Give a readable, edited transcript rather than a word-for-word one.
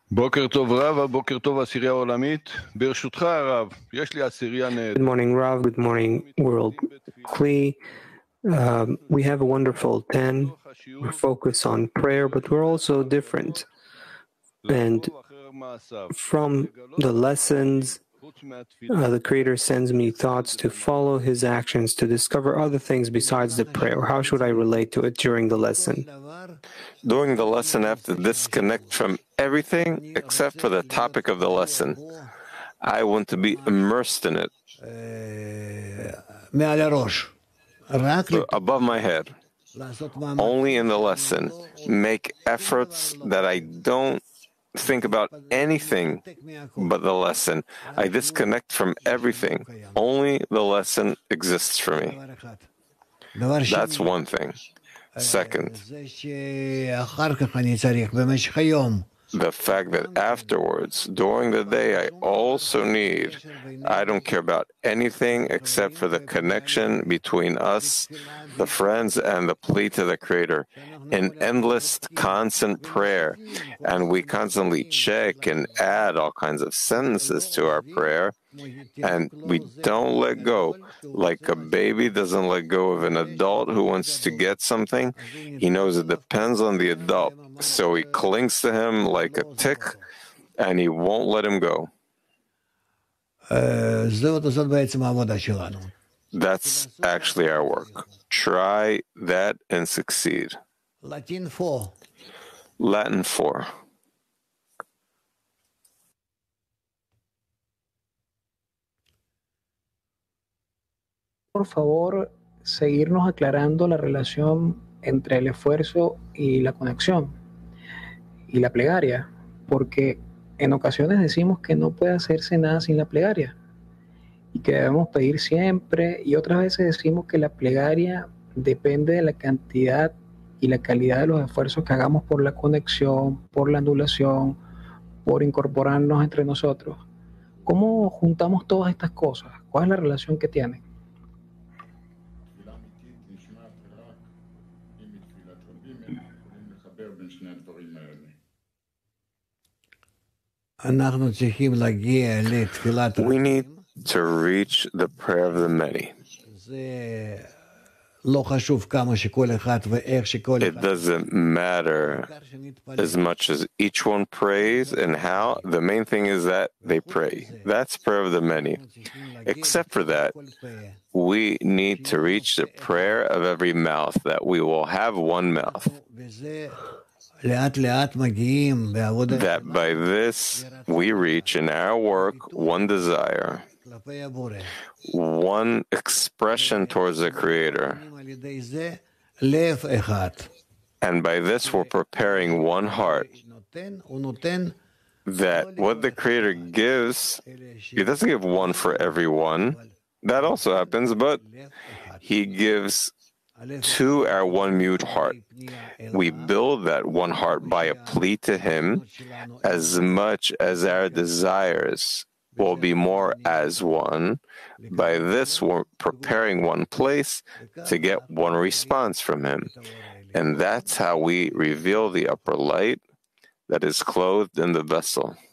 בוקר טוב רב, בוקר טוב עשירייה עולמית. ברשותך הרב, יש לי עשירייה Good morning, Rav. Good morning, world. Kli. We have a wonderful 10. We're focused on prayer, but we're also different. And from the lessons, the Creator sends me thoughts to follow His actions, to discover other things besides the prayer. How should I relate to it during the lesson? During the lesson, I have to disconnect from everything except for the topic of the lesson. I want to be immersed in it, above my head, only in the lesson. Make efforts that I don't think about anything but the lesson. I disconnect from everything. Only the lesson exists for me. That's one thing. Second, the fact that afterwards, during the day, I also need, I don't care about anything except for the connection between us, the friends, and the plea to the Creator, in endless, constant prayer. And we constantly check and add all kinds of sentences to our prayer, and we don't let go. Like a baby doesn't let go of an adult who wants to get something. He knows it depends on the adult, so he clings to him like a tick, and he won't let him go. That's actually our work. Try that and succeed. Latin 4. Por favor, seguirnos aclarando la relación entre el esfuerzo y la conexión y la plegaria, porque en ocasiones decimos que no puede hacerse nada sin la plegaria y que debemos pedir siempre, y otras veces decimos que la plegaria depende de la cantidad y la calidad de los esfuerzos que hagamos por la conexión, por la anulación, por incorporarnos entre nosotros. ¿Cómo juntamos todas estas cosas? ¿Cuál es la relación que tienen? We need to reach the prayer of the many. It doesn't matter as much as each one prays and how. The main thing is that they pray. That's prayer of the many. Except for that, we need to reach the prayer of every mouth, that we will have one mouth. That by this we reach in our work one desire, one expression towards the Creator. And by this we're preparing one heart, that what the Creator gives, He doesn't give one for everyone. That also happens, but He gives to our one mute heart. We build that one heart by a plea to Him, as much as our desires will be more as one. By this, we're preparing one place to get one response from Him. And that's how we reveal the upper light that is clothed in the vessel.